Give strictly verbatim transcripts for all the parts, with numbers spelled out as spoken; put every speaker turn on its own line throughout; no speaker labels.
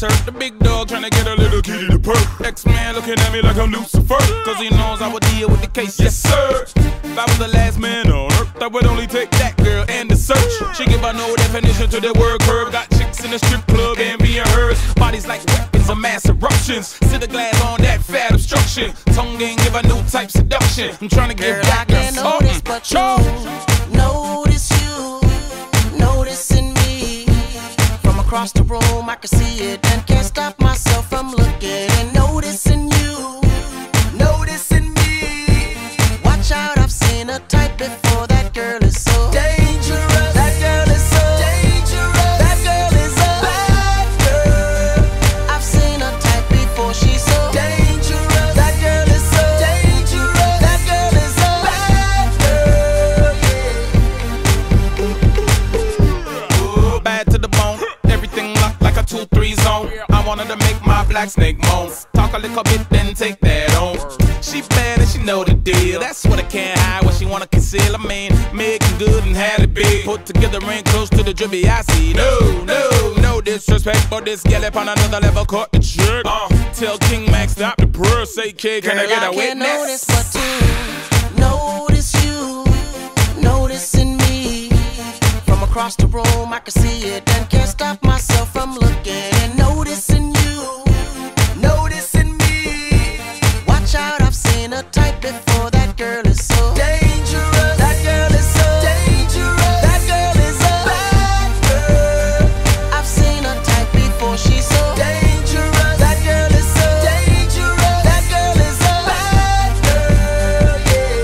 hurt. The big dog trying to get a little kitty to purr. X-Man looking at me like I'm Lucifer, cause he knows I would deal with the case, yes sir. If I was the last man on earth, I would only take that girl and the search. She give her no definition to the word curve. Got chicks in the strip club, envying hers. Bodies like weapons of mass eruptions. Sit the glass on that fat obstruction. Tongue ain't give a new type seduction. I'm trying to give
girl,
back
I can't notice but you. Notice you, noticing me. From across the room I can see it and can't stop myself from looking and noticing you, noticing me. Watch out, I've seen a type before. That girl is so dangerous. That girl is so dangerous. That girl is a bad girl. I've seen a type before. She's so dangerous. That girl is so dangerous. That girl is a bad girl. Yeah.
Ooh, bad to the bone. Everything locked like a two three zone. I wanted to make my black snake moan. Talk a little bit, then take that on. She bad and she know the deal. That's what I can't hide, what she wanna conceal. I mean, making good and had it big. Put together and close to the drippy I see. No, no, no disrespect, but this gal up on another level caught the trick. Uh, tell King Max stop the purr. Say kid, can
girl,
I get a
I can't
witness?
notice but you, notice you, noticing me. From across the room I can see it and can't stop myself from looking and noticing you, noticing me. Watch out, I've seen a type before. That girl is so dangerous. That girl is so dangerous. That girl is a bad girl. I've seen a type before. She's so dangerous. That girl is so dangerous. That girl is a bad girl.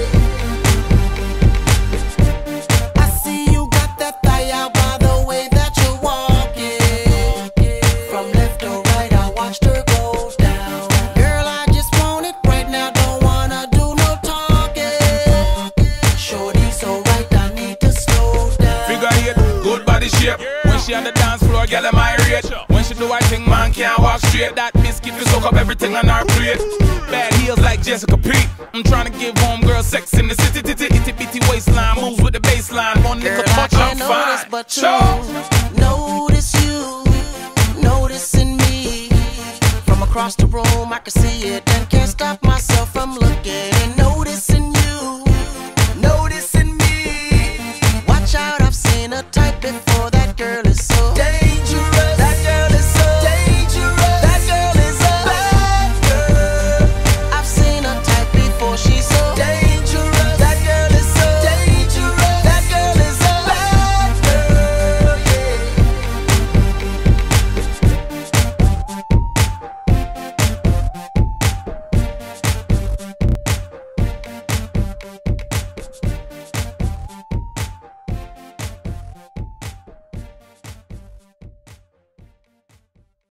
Yeah. I see you got that thigh out by the way that you're walking. From left to right, I watched her go down. Girl, I just want it right now. Don't wanna do no talking. Shorty so right, I need to slow down.
Figure eight, good body shape. When she on the dance floor, girl, am I rate. When she do her thing, man can't walk straight. That biscuit to soak up everything on our plate. Bad heels like Jessica Pete. I'm trying to give home girl sex in the city. Titty, itty bitty waistline moves with the baseline. One
Girl,
nigga
I
much, I'm
can't notice
fine.
but you,
Sure.
notice you, noticing me. From across the room I can see it and can't stop myself from looking.